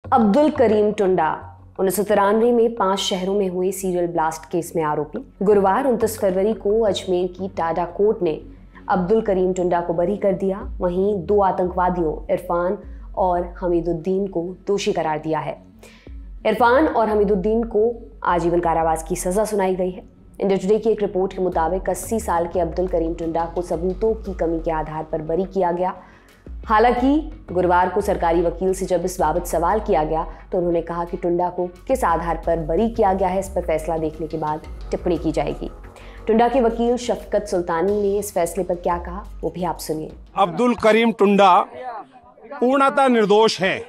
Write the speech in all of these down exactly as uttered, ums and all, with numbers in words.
अब्दुल करीम टुंडा उन्नीस सौ तिरानवे में पांच शहरों में हुए सीरियल ब्लास्ट केस में आरोपी। गुरुवार उनतीस फरवरी को अजमेर की टाडा कोर्ट ने अब्दुल करीम टुंडा को बरी कर दिया। वहीं दो आतंकवादियों इरफान और हमीदुद्दीन को दोषी करार दिया है। इरफान और हमीदुद्दीन को आजीवन कारावास की सजा सुनाई गई है। इंडिया टुडे की एक रिपोर्ट के मुताबिक अस्सी साल के अब्दुल करीम टुंडा को सबूतों की कमी के आधार पर बरी किया गया। हालांकि गुरुवार को सरकारी वकील से जब इस बाबत सवाल किया गया तो उन्होंने कहा कि टुंडा को किस आधार पर बरी किया गया है, इस पर फैसला देखने के बाद टिप्पणी की जाएगी। टुंडा के वकील शफकत सुल्तानी ने इस फैसले पर क्या कहा, वो भी आप सुनिए। अब्दुल करीम टुंडा पूर्णतः निर्दोष है।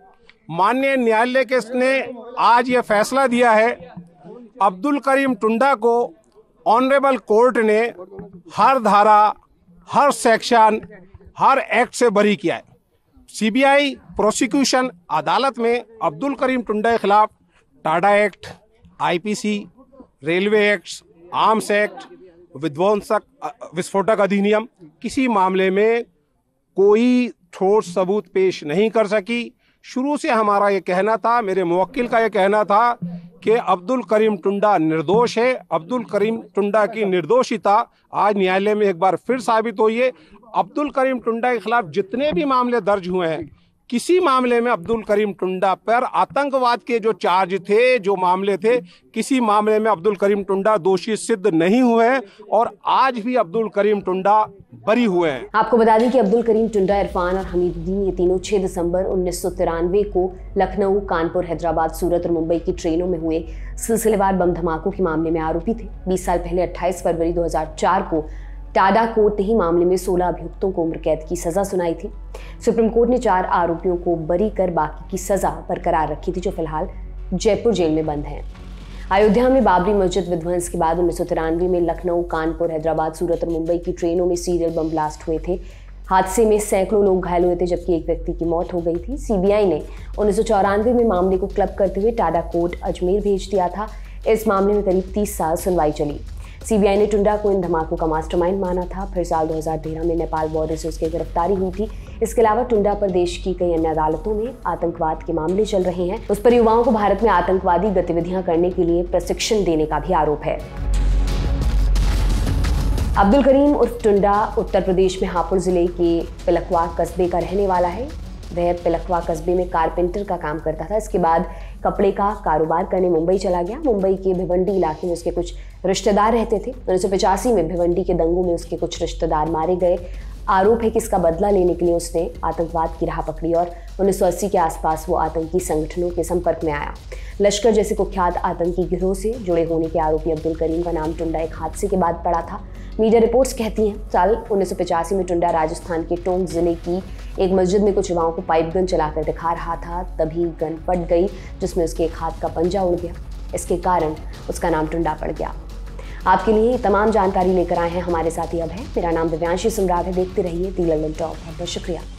माननीय न्यायालय के ने आज यह फैसला दिया है, अब्दुल करीम टुंडा को ऑनरेबल कोर्ट ने हर धारा, हर सेक्शन, हर एक्ट से बरी किया है। सीबीआई प्रोसिक्यूशन अदालत में अब्दुल करीम टुंडा के खिलाफ TADA act, IPC, railway act, arms act, विध्वंसक विस्फोटक अधिनियम, किसी मामले में कोई ठोस सबूत पेश नहीं कर सकी। शुरू से हमारा ये कहना था, मेरे मुवक्किल का ये कहना था कि अब्दुल करीम टुंडा निर्दोष है। अब्दुल करीम टुंडा की निर्दोषिता आज न्यायालय में एक बार फिर साबित हुई है। अब्दुल करीम टुंडा के खिलाफ जितने भी मामले दर्ज हुए हैं, किसी मामले में अब्दुल करीम टुंडा पर आतंकवाद के जो चार्ज थे, जो मामले थे, किसी मामले में अब्दुल करीम टुंडा दोषी सिद्ध नहीं हुए हैं और आज भी अब्दुल करीम टुंडा बरी हुए हैं। आपको बता दें कि अब्दुल करीम टुंडा, इरफान और हमीदुद्दीन ये तीनों छह दिसंबर उन्नीस सौ तिरानवे को लखनऊ, कानपुर, हैदराबाद, सूरत और मुंबई की ट्रेनों में हुए सिलसिलेवार बम धमाकों के मामले में आरोपी थे। बीस साल पहले अट्ठाईस फरवरी दो हजार चार को टाडा कोर्ट ने ही मामले में सोलह अभियुक्तों को उम्र कैद की सजा सुनाई थी। सुप्रीम कोर्ट ने चार आरोपियों को बरी कर बाकी की सजा बरकरार रखी थी, जो फिलहाल जयपुर जेल में बंद हैं। अयोध्या में बाबरी मस्जिद विध्वंस के बाद उन्नीस सौ तिरानवे में लखनऊ, कानपुर, हैदराबाद, सूरत और मुंबई की ट्रेनों में सीरियल बम ब्लास्ट हुए थे। हादसे में सैकड़ों लोग घायल हुए थे, जबकि एक व्यक्ति की मौत हो गई थी। सीबीआई ने उन्नीस सौ चौरानवे में मामले को क्लब करते हुए टाडा कोर्ट अजमेर भेज दिया था। इस मामले में करीब तीस साल सुनवाई चली। सीबीआई ने टुंडा को इन धमाकों का मास्टरमाइंड माना था। फिर साल दो हज़ार तेरह में नेपाल बॉर्डर से उसकी गिरफ्तारी हुई थी। इसके अलावा टुंडा पर देश की कई अन्य अदालतों में आतंकवाद के मामले चल रहे हैं। उस पर युवाओं को भारत में आतंकवादी गतिविधियां करने के लिए प्रशिक्षण देने का भी आरोप है। अब्दुल करीम उर्फ टुंडा उत्तर प्रदेश में हापुड़ जिले के पिलखवा कस्बे का रहने वाला है। वह पिलखवा कस्बे में कारपेंटर का काम करता था। इसके बाद कपड़े का कारोबार करने मुंबई चला गया। मुंबई के भिवंडी इलाके में उसके कुछ रिश्तेदार रहते थे। उन्नीस सौ पचासी में भिवंडी के दंगों में उसके कुछ रिश्तेदार मारे गए। आरोप है कि इसका बदला लेने के लिए उसने आतंकवाद की राह पकड़ी और उन्नीस सौ अस्सी के आसपास वो आतंकी संगठनों के संपर्क में आया। लश्कर जैसे कुख्यात आतंकी गिरोह से जुड़े होने के आरोपी अब्दुल करीम का नाम टुंडा एक हादसे के बाद पड़ा था। मीडिया रिपोर्ट्स कहती हैं साल उन्नीस सौ पचासी में टुंडा राजस्थान के टोंक जिले की एक मस्जिद में कुछ युवाओं को पाइप गन चलाकर दिखा रहा था। तभी गन फट गई, जिसमें उसके एक हाथ का पंजा उड़ गया। इसके कारण उसका नाम टुंडा पड़ गया। आपके लिए तमाम जानकारी लेकर आए हैं हमारे साथी अब है। मेरा नाम दिव्यांशी सुमराव है। देखते रहिए दी लंदन टॉप। बहुत बहुत शुक्रिया।